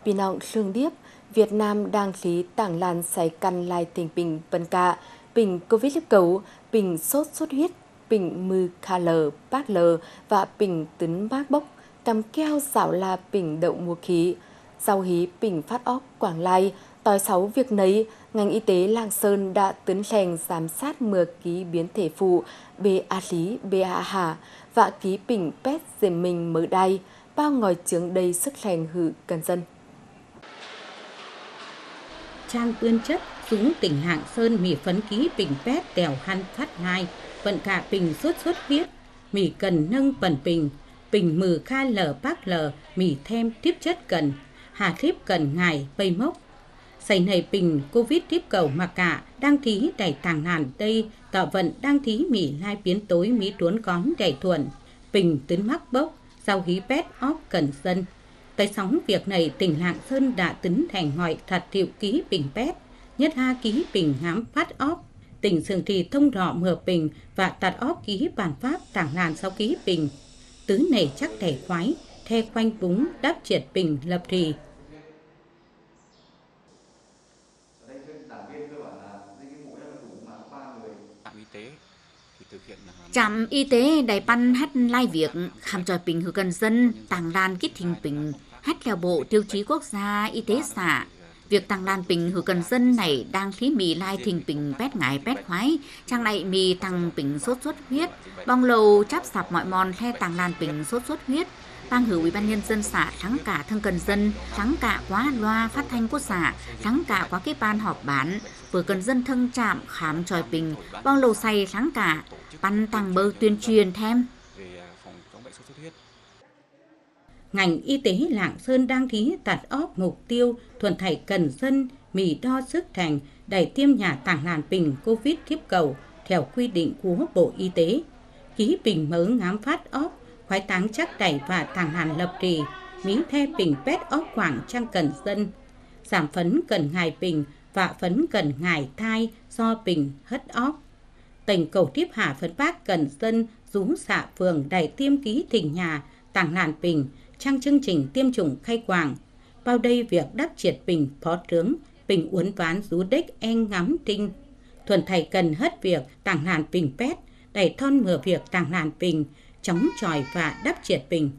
Pinong Sương Điếp, Việt Nam đang khí tảng lan sái căn lai tình bình vân cả, bình Covid liếp cấu, bình sốt xuất huyết, bình mư kha lờ, bác lờ và bình tấn bác bốc, cầm keo xảo la bình đậu mùa khí. Sau hí bình phát óc Quảng Lai, tối 6 việc nấy, ngành y tế Lạng Sơn đã tấn lèng giám sát mưa ký biến thể phụ BA lý, BA hà và ký bình pet dềm mình mới đây, bao ngòi chướng đầy sức lèng hử cần dân. Trang Ươn Chất, xuống tỉnh Lạng Sơn mì phấn ký bình pet đèo hăn phát hai, vận cả bình sốt xuất huyết, mì cần nâng bẩn bình mừ kha lờ bác lờ, mì thêm tiếp chất cần, hà thiếp cần ngài bây mốc. Xảy này bình Covid tiếp cầu mà cả đang thí đẩy tàng nàn đây, tạo vận đang thí mì lai biến tối mỹ tuốn cón đẩy thuận, bình tấn mắc bốc, sau hí pet óc cần dân. Tới sóng việc này, tỉnh Lạng Sơn đã tấn thành ngọi thật thiệu ký bình pet, nhất ha ký bình ngám phát óc. Tỉnh Sường Trì thông đỏ mờ bình và tạt óc ký bản pháp tảng làn sau ký bình. Tứ này chắc thẻ khoái, the quanh búng đáp triệt bình lập trì. Trạm y tế Đài Pan hát lai việc khám cho bình hư cần dân tàng lan kích hình bình hát theo bộ tiêu chí quốc gia y tế xã. Việc tàng lan bình hư cần dân này đang khí mì lai thình bình pét ngải pét khoái, trang lại mì tăng bình sốt xuất huyết, bong lầu chắp sạp mọi mòn the tàng lan bình sốt xuất huyết. Ban hữu Ủy ban nhân dân xã thắng cả thân cần dân, thắng cả quá loa phát thanh của xã, thắng cả quá cái ban họp bản, vừa cần dân thân chạm khám tròi bình, bong lầu say thắng cả, ban tăng bơ tuyên truyền thêm. Ngành y tế Lạng Sơn đang thí tạt óc mục tiêu thuần thảy cần dân, mì đo sức thành, đẩy tiêm nhà tàng làn bình Covid tiếp cầu theo quy định của Bộ Y tế. Ký bình mớ ngám phát óc, khoái táng chắc đẩy và tàng làn lập trì, mỹ the bình pet óc quảng trang cần dân. Giảm phấn cần ngài bình và phấn cần ngài thai do bình hất óc. Tỉnh cầu tiếp hạ phấn bác cần dân rú xạ phường đẩy tiêm ký thỉnh nhà tàng làn bình, trang chương trình tiêm chủng khai quảng. Bao đây việc đắc triệt bình phó trướng, bình uốn ván rú đích en ngắm tinh. Thuần thầy cần hết việc tàng làn bình pet, đẩy thon mừa việc tàng làn bình, chống tròi và đắp triệt bình.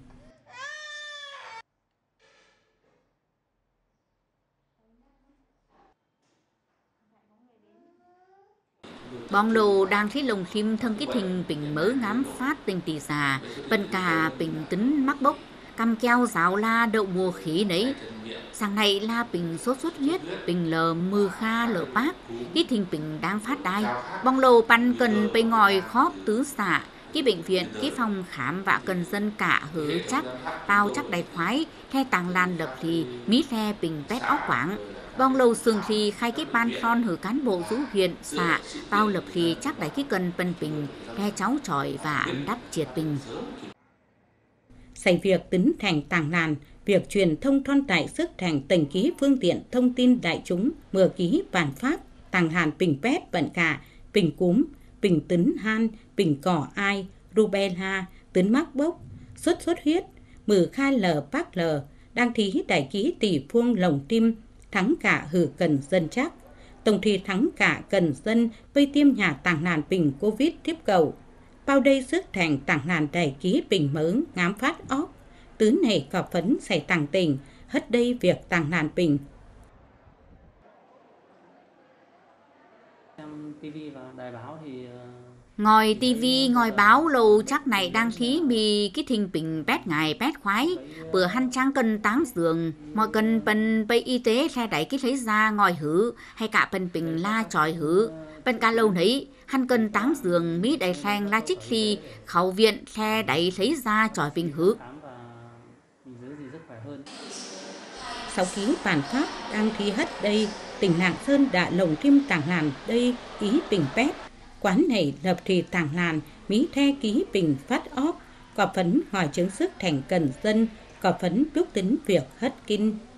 Bong đồ đang thấy lồng phim thân kích hình bình mớ ngám phát tình tỷ già, bần cả bình tính mắc bốc, căm keo giáo la đậu mùa khí đấy. Sáng nay la bình sốt xuất huyết, bình lờ mư kha lờ bác, kích hình bình đang phát đai. Bong đồ pan cần bê ngòi khóp tứ xạ, cái bệnh viện, cái phòng khám và cần dân cả hứa chắc, tao chắc đầy khoái, the tàng lan lập thì, mí the bình pét óc quảng. Bong lầu sường thì khai cái ban thon hử cán bộ rũ huyện, xã, tao lập thì chắc đầy cái cần bần bình, the cháu tròi và đắp triệt bình. Xảy việc tính thành tàng làn, việc truyền thông thon tại sức thành tỉnh ký phương tiện thông tin đại chúng, mừa ký bản pháp, tàng làn bình pét vận cả, bình cúm, bình tấn han, bình cỏ ai, rubella, tấn mắc bốc, sốt xuất huyết, mừ kha lờ bác lờ, đang thí đại ký tỷ phương lồng tim, thắng cả hử cần dân chắc. Tổng thì thắng cả cần dân vây tiêm nhà tàng làn bình Covid tiếp cầu. Bao đây sức thành tàng làn đầy ký bình mớ ngám phát óc. Tứ này có phấn xảy tàng tình, hất đây việc tàng làn bình. Ngòi tivi, ngòi báo lầu chắc này đang thí mì cái thình bình pét ngài pét khoái, bữa hăn trang cần táng giường, mọi cần bần bây y tế xe đẩy cái lấy ra ngòi hử, hay cả bần bình la tròi hử. Bần cả lâu nấy, hăn cần táng giường, mỹ đẩy sang la trích phi, khẩu viện xe đẩy lấy ra tròi bình hử. Sau ký bản pháp đang thí hất đây, tỉnh Lạng Sơn đã lồng thêm tàng làn đây ký bình pét. Quán này lập thì tàng làn, mỹ the ký bình phát óc, có phấn hỏi chứng sức thành cần dân, có phấn bước tính việc hất kinh.